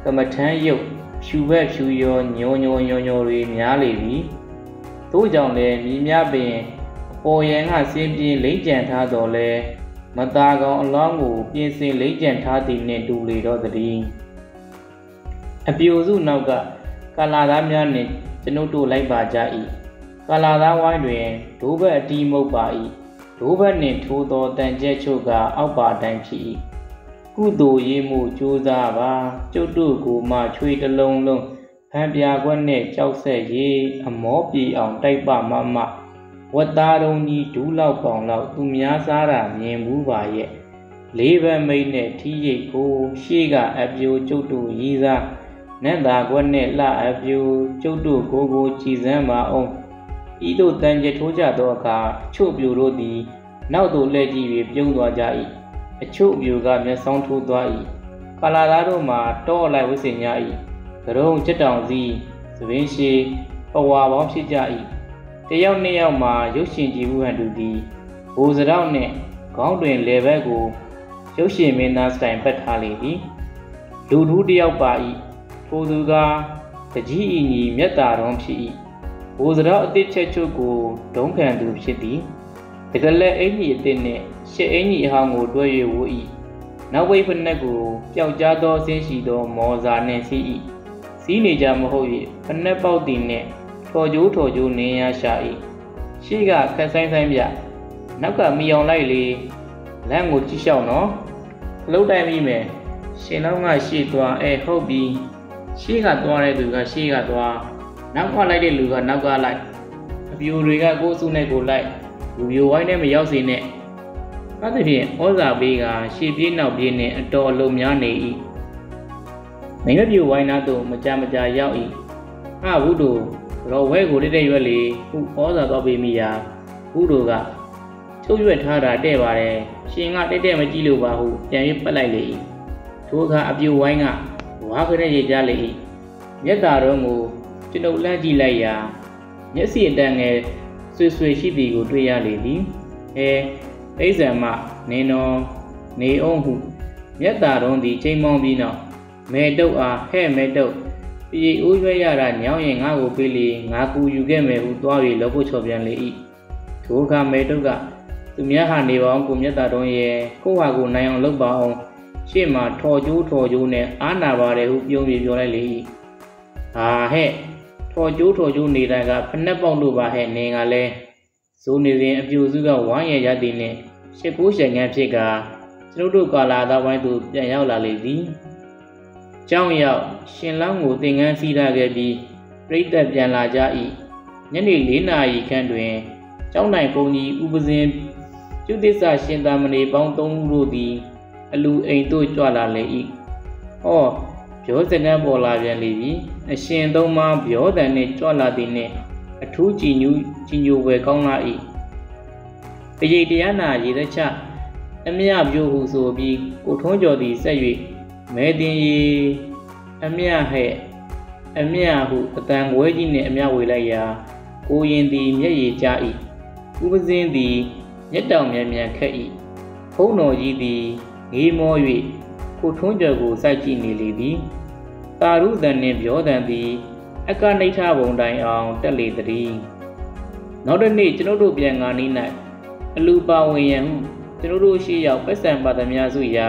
မထမ်းရုပ်ဖြူဘက်ဖြူရောညောတွေများလေပြီသို့ကြောင့်လည်းမြည်များပင်ပေါ်ရန်ကစင်းပြင်းလိမ့်ကြံထားတော်လဲမသာကောင်အလောင်းကိုပြင်ဆင်လိမ့်ကြံထားသည်နှင့်တူလေတော့သည်အပြိုစုနောက်ကကာလာသားများနှင့်ကျွန်ုပ်တို့လိုက်ပါကြ၏ကာလာသားဝိုင်းတွင်ဒိုးဘက်အတီးမုတ်ပါ၏ဒိုးဘက်နှင့်ထိုးသောတန်ကျက်ချုပ်ကအောက်ပါအတိုင်းဖြစ်၏ကုသိုလ်ရေးမှုကြိုးစားပါကျုပ်တို့ကိုမှချွေတစ်လုံးလုံးဖန်ပြာခွက်နှင့်ကြောက်ဆက်ရေးအမောပြေအောင်တိုက်ပမဝတ်သားတုံးကြီးဒူးလောက်ပေါင်လောက်သူများစားတာမြင်မှုပါရဲ့လေးဘက်မိတ်နဲ့ထီးရိတ်ကိုရှေ့ကအပြိုကျုပ်တို့ရေးစားနတ်သားခွက်နဲ့လှအပြိုကျုပ်တို့ကိုကြည်စမ်းပါအောင်ဤသို့တန်ကြထိုးကြသောအခါအချို့ပြိုတို့သည်နောက်သို့လှည့်ကြည့်၍ပြုံးသွားကြ၏အချို့ပြိုကမျက်စောင်းထိုးသွား၏ကာလာသားတို့မှာတောအလိုက်ဝိစင်ကြ၏ကရုံချက်တောင်စီသပင်းရှိပဝါပေါင်းဖြစ်ကြ၏တယောက်နှစ်ယောက်မှာရုပ်ရှင်ကြည့်မှုဟန်တူသည်ဘိုးစရောက်နှင့်ခေါင်းတွင်လေဘက်ကိုရုပ်ရှင်မင်းသားစတိုင်ပတ်ထားလေသည်လူထူးတယောက်ပါ၏ထိုသူကတကြီးအညီမြတ်တာတော်ဖြစ်၏ဘိုးစရောက်အတစ်ချက်ချုပ်ကိုဒုံးခံသူဖြစ်သည်တကယ်လည်းအင်ကြီးအတစ်နှင့်ရှစ်အင်ကြီးအဟောင်းကိုတွဲ၍ဝို့၏နောက်ဝိဖက်နှက်ကိုပျောက်ကြားသောဆင်းရှိသောမော်စာနှင့်စီး၏စီးနေကြမဟုတ်၍ဖက်နှက်ပေါက်သည်နှင့်ထော်ကျိုးနေရရှာ၏ရှေ့ကခက်ဆိုင်ပြနောက်ကမီအောင်လိုက်လေလမ်းကိုကြည့်လျှောက်နော်ခလုတ်တိုင်မိမယ်ရှင်လောင်းကရှေ့သွားဟုတ်ပြီရှေ့ကသွားတဲ့သူကရှေ့ကသွားနောက်ကလိုက်တဲ့လူကနောက်ကလိုက်အပြိုတွေကကိုယ်စုနဲ့ကိုလိုက်လူပြိုဝိုင်းနဲ့မရောက်စေနဲ့အဲ့ဒါဖြင့်ဩဇာပေးကရှေ့ပြေးနောက်ပြေးနဲ့အတော်အလုံးများနေ၏မိမပြိုဝိုင်းနာသို့မကြာရောက်၏ဝုဒ္ဓရောဝဲကိုတက်ရွက်လေခုဩဇာသွားပေးမိရာဝုဒ္ဓကချုပ်ရွက်ထားတာတဲ့ပါတယ်ရှင်ကတက်မကြည့်လို့ပါဟုပြန်၍ပတ်လိုက်လေ၏ထိုအခါအပြိုဝိုင်းကဝါခနဲ့ရေကြလေ၏မျက်သာတော်ကိုကျွန်ုပ်လန့်ကြည့်လိုက်ရာမျက်စိအတန်ငယ်ဆွေရှိသည်ကိုတွေ့ရလေသည်ပိဇံမနေတော်နေအောင်ဟုမျက်သာတော်သည်ချိန်မောင်းပြီးနောက်မဲတုတ်အားဟဲ့မဲတုတ်ပြေအိုးရွက်ရတာညောင်းရင်ငါ့ကိုပေးလေငါကူယူခဲ့မယ်ဟုသွားပြီးလောဖို့ချော်ပြန်လေ၏ထိုအခါမဲတုတ်ကသူများဟာနေပါအောင်ကိုမျက်သာတော်ရဲ့ကိုဟာကိုနိုင်အောင်လုပ်ပါအောင်ရှေ့မှာထော်ကျိုးနဲ့အားနာပါတယ်ဟုပြုံးပြီးပြောလိုက်လေ၏ဟဲ့ထော်ကျိုးနေတာကဖနှက်ပေါက်လို့ပါဟဲ့နေကလည်းဇိုးနေစဉ်အပြိုစုကဝိုင်းရရသည်နှင့်ရှစ်ကိုးရှယ်ငန်းဖြစ်ကကျွန်ုပ်တို့ကာလာသားဝိုင်းသို့ပြန်ရောက်လာလေသည်ကျောင်းရောက်ရှင်လောင်းကိုသင်္ကန်းစီးထားခဲ့ပြီးပြိတ္တပြန်လာကြ၏ညနေ4 နာရီခန့်တွင်ကျောင်းနိုင်ဘုံကြီးဥပဇင်းကျုသစ္စာရှင်သာမဏေပေါင်း3ဦးတို့သည်အလူအိမ်သို့ကြွလာလေ၏ပြောစကားပေါ်လာပြန်လေပြီအရှင်သုံးပါးပြောတန်နှင့်ကြွလာသည်နှင့်အထူးကြည်ညိုဝယ်ကောင်းလာ၏တရေတရားနာရေသက်ချအမြပြို့ဟုဆိုပြီးကိုထုံးကျော်သည်ဆက်၍မဲတင်ရီအမြဟဲ့အမြဟုအတန်ဝဲကြီးနှင့်အမြဝေလိုက်ရာကိုရင်သည်မျက်ရည်ကျ၏ဥပဇင်းသည်မျက်တောင်မြန်ခက်၏ဖုံးတော်ကြီးသည်ငေးမော၍ကိုထုံးကျော်ကိုစိုက်ကြည့်နေလေသည်တာရုသန်နှင့်ပြောတန်သည်အကနိဋ္ဌဘုံတိုင်အောင်တက်လေသည်နောက်တစ်နေ့ကျွန်ုပ်တို့ပြန်ငါနီး၌အလူပါဝင်ရန်ဟုကျွန်ုပ်တို့ရှိရောက်ပတ်စံပါသမျှစုရာ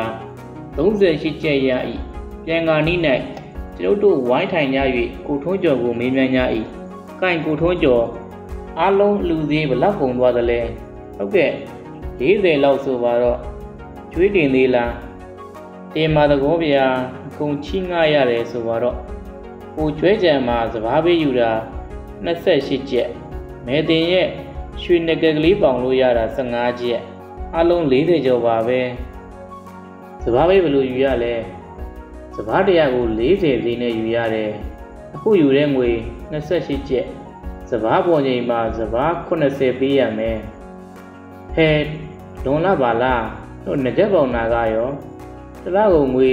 38ကျက်ရ၏ပြန်ငါနီး၌ကျွန်ုပ်တို့ဝိုင်းထိုင်ကြ၍ကိုထုံးကျော်ကိုမေးမြန်းကြ၏ကိုင်ကိုထုံးကျော်အားလုံးလူသေးဘလောက်ကုန်သွားသလဲဟုတ်ကဲ့40လောက်ဆိုပါတော့ကျွေးတင်သေးလားတင်ပါသကောဗျာအကုန်ချိငှရတယ်ဆိုပါတော့ကိုကျွဲကြံမှာစဘာပေးယူတာ28ကျက်မဲတင်ရဲ့ရွှေနဂကလေးပေါင်လို့ရတာ15ကျက်အလုံး40ကျော်ပါပဲစဘာပေးဘယ်လိုယူရလဲစဘာတရားကို40ဈေးနဲ့ယူရတယ်အခုယူတဲ့ငွေ28ကျက်စဘာပေါ်ချိန်မှာစဘာ80ပေးရမယ်ဟဲ့လွန်လာပါလားတို့ငကြက်ပေါင်နာကရောတလားကိုငွေ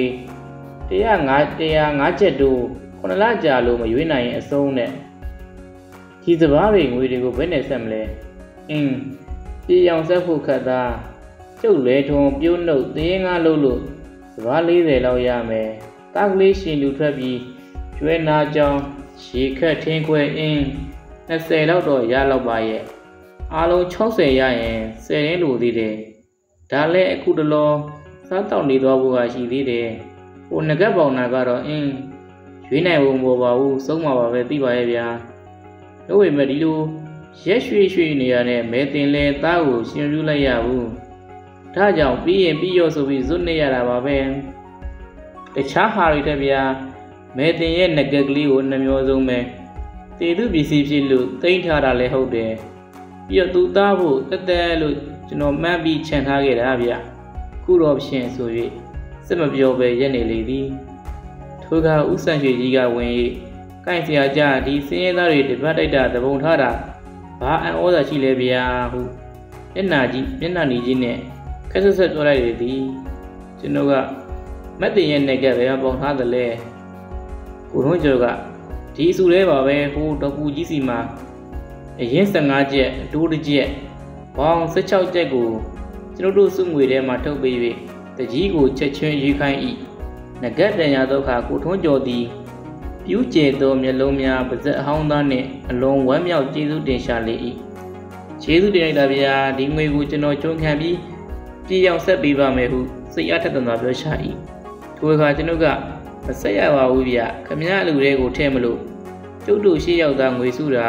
105ကျက်တို့9လကြာလို့မရွေးနိုင်ရင်အဆုံးနဲ့ဒီစဘာတွေငွေတွေကိုဘယ်နဲ့ဆက်မလဲပြေအောင်ဆက်ဖို့ခက်သားကျုပ်လဲထုံပြိုးနှုတ်သေးငါလို့စဘာ40လောက်ရမယ်တာကလေးရှင်လူထွက်ပြီးကျွဲနာကြောင်ရေခက်ထင်းခွဲအင်း20လောက်တော့ရလောက်ပါရဲ့အားလုံး60ရရင်10ရင်းလိုသေးတယ်ဒါလည်းအခုတလောစားတောက်နေသွားဖို့ကရှိသေးတယ်ဟိုငကက်ပေါင်နာကတော့ရွေးနိုင်ဖို့မပေါ်ပါဘူးဆုံးမှာပါပဲသိပါရဲ့ဗျာလို့ဝေမဲ့ဒီလိုရက်ရွှေနေရတဲ့မဲတင်လဲသားကိုရှင်ပြူလိုက်ရဘူးဒါကြောင့်ပြီးရင်ပြီးရောဆိုပြီးဇွတ်နေရတာပါပဲတခြားဟာတွေတက်ဗျာမဲတင်ရဲ့ငကက်ကလေးကိုနှမျောဆုံးပဲတေသူပစ္စည်းဖြစ်လို့တိမ့်ထားတာလည်းဟုတ်တယ်ပြီးတော့သူသားဖို့တက်လို့ကျွန်တော်မှန်းပြီးခြံထားခဲ့တာဗျခုတော့ဖြင့်ဆို၍စစ်မပြောပဲရက်နေလေသည်ထိုကဥဆန်ရွှေကြီးကဝင်၍ကိုင်ဆရာကြဒီစင်းရဲသားတွေတပတ်တိုက်တာသဘုံထားတာဘာအံ့ဩသာရှိလဲဗျာဟုမျက်နှာနီကြီးနဲ့ခက်ဆက်ပြောလိုက်လေသည်ကျွန်တော်ကမတ်တင်ရဲ့နေကပဲပုံထားတယ်လေကိုထုံးကျော်ကဒီစုလဲပါပဲဟိုတပူကြီးစီမှာအရင်15ချက်အတိုးတစ်ချက်ဘောင်း16ချက်ကိုကျွန်တော်တို့စုငွေထဲမှာထုတ်ပေး၍တကြီးကိုချက်ချင်းရွေးခိုင်း၏ငကက်တန်ရသောအခါကိုထုံးကျော်သည်ပြူးကျဲသောမျက်လုံးများပါဇက်အဟောင်းသားနှင့်အလွန်ဝမ်းမြောက်ကျေးဇူးတင်ရှာလေ၏ကျေးဇူးတင်လိုက်တာဗျာဒီငွေကိုကျွန်တော်ကျွန်းခံပြီးပြေအောင်ဆက်ပေးပါမယ်ဟုစိတ်အားထက်သန်စွာပြောရှာ၏ထိုအခါကျွန်ုပ်ကမဆက်ရပါဘူးဗျခမည်းအလူတွေကိုထဲမလို့ကျုပ်တို့ရှေ့ရောက်သားငွေစုတာ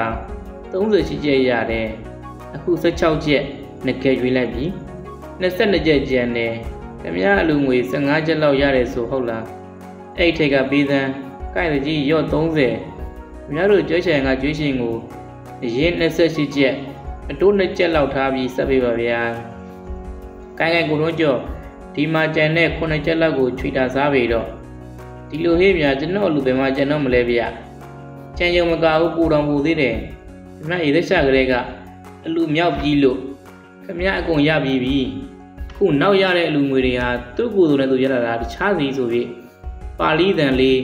38ကျက်ရတယ်အခု16ကျက်ငကယ်ရွေးလိုက်ပြီ22ကျက်ကျန်တယ်ခမည်းအလူငွေ15ကျက်လောက်ရတယ်ဆိုဟုတ်လားအဲ့ထိတ်ကပေးသန်းကိုင်တကြီးရော့30ခင်ဗျားတို့ကြွေးချင်ကကြွေးရှင်ကိုအရင်28ကျက်အတိုး2ကျက်လောက်ထားပြီးဆက်ပေးပါဗျာကိုင်ကိုထုံးကျော်ဒီမှာကျန်တဲ့9ကျက်လောက်ကိုချွေတာစားပြီတော့ဒီလိုဟေးမြာကျွန်တော်လူပဲမှာကျွန်တော်မလဲဗျာကျန်ရုံမကဘူးပူတော်ပူသေးတယ်ခင်ဗျာရေသက်ချကလေးကအလူမြောက်ပြီးလို့ခင်ဗျာအကုန်ရပြီးပြီခုနောက်ရတဲ့အလူငွေတွေဟာသူ့ကိုယ်သူနဲ့သူရလာတာတခြားစီဆိုပြီးပါဠိတန်လေး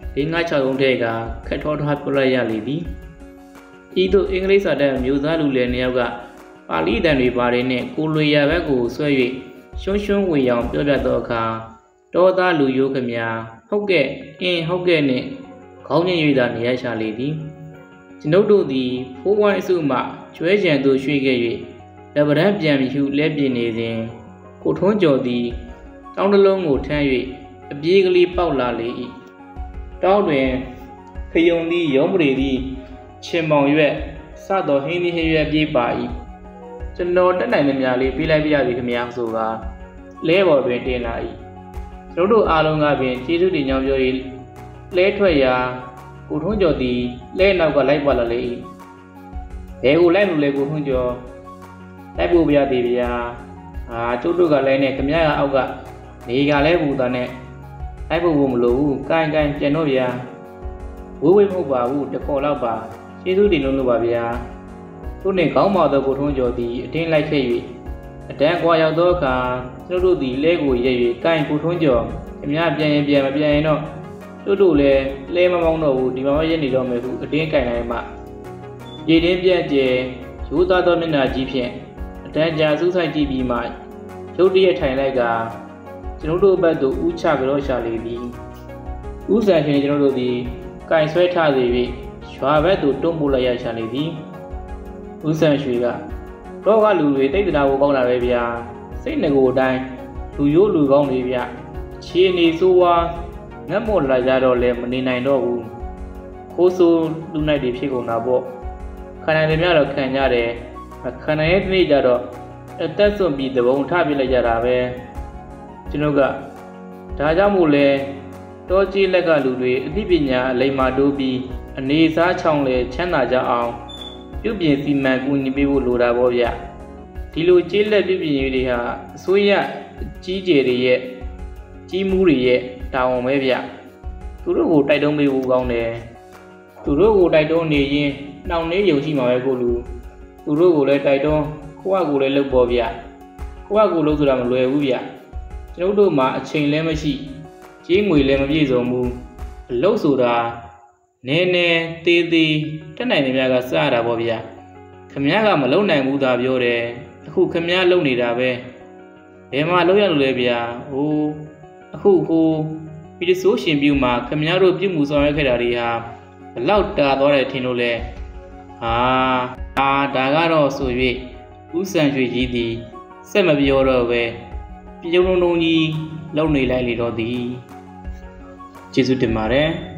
5-6ထဲကခက်ထောထားပြလိုက်ရလေသည်ဤသို့အင်္ဂလိပ်စာတတ်မျိုးသားလူလယ်နှစ်ယောက်ကပါဠိတန်တွေပါတယ်နဲ့ကိုလွေရဘက်ကိုဆွဲ၍ရှုံးဝင်ရောင်ပြောပြသောအခါတောသားလူရိုးခမညာဟုတ်ကဲ့ဟုတ်ကဲ့နဲ့ခေါင်းညှိ၍သာနေရရှာလေသည်ကျွန်ုပ်တို့သည်ဖိုးဝိုင်းအစုမှကျွဲကြံသို့ရွှေ့ခဲ့၍လက်ပံပြန်ပြီးဟုလဲပြင်းနေစဉ်ကိုထုံးကျော်သည်တောင်းတလုံးကိုထမ်း၍အပြေးကလေးပေါက်လာလေ၏တောင်းတွင်ခယုံသည်ရုံးပရိသည်ချင်မောင်ရွက်စသောဟင်းသည်ဟင်းရွက်ပြေးပါ၏ကျွန်တော်တက်နိုင်သမျှလေးပြေးလိုက်ပြရသည်ခမညာဆိုကလဲပေါ်တွင်တင်လာ၏ကျွန်တို့အားလုံးကပင်ကျေးဇူးတင်ကြောင်းပြော၏လဲထွက်ရာကိုထုံးကျော်သည်လဲနောက်ကလိုက်ပါလာလေ၏ဘယ်ကိုလိုက်လို့လဲကိုထုံးကျော်လိုက်ဖို့ပြရသည်ဗျာကျုပ်တို့ကလည်းနဲ့ခမညာအောက်ကနေကလည်းဘူးသားနဲ့လိုက်ဖို့မလိုဘူးကိုင်ပြန်တော့ဗျာဝေးမဟုတ်ပါဘူးတခေါ်တော့ပါကျေးဇူးတင်လို့ပါဗျာသူနဲ့ခေါင်းမောက်သောကိုထုံးကျော်သည်အတင်းလိုက်ခဲ့၍အတန်းကွာရောက်သောအခါကျွန်တို့သည်လဲကိုရက်၍ကိုင်ကိုထုံးကျော်ခင်ဗျာပြန်ရင်မပြန်ရင်တော့တို့လည်းလဲမမောင်းတော့ဘူးဒီမှာရက်နေတော့မယ်ဟုအတင်းကိုင်လိုက်မှရေတင်းပြန့်ကျဲရိုးသားသောမျက်နှာကြီးဖြင့်အတန်းကြာစူးစိုက်ကြည့်ပြီးမှရုတ်တရက်ထိုင်လိုက်ကကျွန်တို့ဘက်သို့ဥချကြောရှာလေသည်ဥဆန်ရှင်ကျွန်တို့သည်ကင်ဆွဲထစေ၍ရွာဘက်သို့တွန်းပို့လိုက်ရရှာလေသည်ဥဆန်ရွှေကတော့ကလူတွေတိတ်တနာကိုကောင်းလာပဲဗျာစိတ်ငကိုအတိုင်းလူရိုးလူကောင်းတွေဗျခြေနေဆိုးဝါငတ်မော့လာကြတော့လဲမနေနိုင်တော့ဘူးခိုးဆိုးလူနိုင်တွေဖြစ်ကုန်တာပေါ့ခန္ဓာတွေများတော့ခံကြတယ်ခန္ဓာရဲ့တနေ့ကြတော့အသက်စွန့်ပြီးသဘုံထပြလိုက်ကြတာပဲကျွန်တော်ကဒါကြောင့်မို့လဲတောကြီးလက်ကလူတွေအသိပညာအလိမ္မာတိုးပြီးအနေစားချောင်းလဲချမ်းသာကြအောင်ပြုပြင်စီမံကူညီပေးဖို့လိုတာပေါ့ဗျဒီလိုကျေးလက်ပြုပြင်ရေးတွေဟာအစိုးရကြီးကျယ်တွေရဲ့ကြီးမှုတွေရဲ့တာဝန်ပဲဗျသူတို့ကိုတိုက်တွန်းပေးဖို့ကောင်းတယ်သူတို့ကိုတိုက်တွန်းနေရင်နှောင့်နှေးယုံရှိမှာပဲကိုလူသူတို့ကိုလည်းတိုက်တွန်းကိုယ့်အကူလည်းလုပ်ပေါ်ဗျကိုယ့်အကူလုပ်ဆိုတာမလွယ်ဘူးဗျကျွန်တော်တို့မှာအချိန်လည်းမရှိကြေးငွေလည်းမပြည့်စုံဘူးအလုပ်ဆိုတာနည်းနည်းသေးသေးတက်နိုင်နေများကစရတာပေါ့ဗျာခမည်းကမလုံနိုင်ဘူးသာပြောတယ်အခုခမည်းလုံနေတာပဲဘယ်မှာလုံရလို့လဲဗျာဟိုအခုဟိုပြီးဒီဆိုရှင်ပြူမှာခမည်းတော်ပြုမှုဆောင်ရွက်ခဲ့တာတွေဟာဘလောက်တာသွားတယ်ထင်လို့လဲဒါကတော့ဆို၍ဦးစံရွှေကြီးသည်စက်မပြောတော့ပဲပြုံးလုံးကြီးလုံနေလိုက်လေတော့သည်ကျေးဇူးတင်ပါတယ်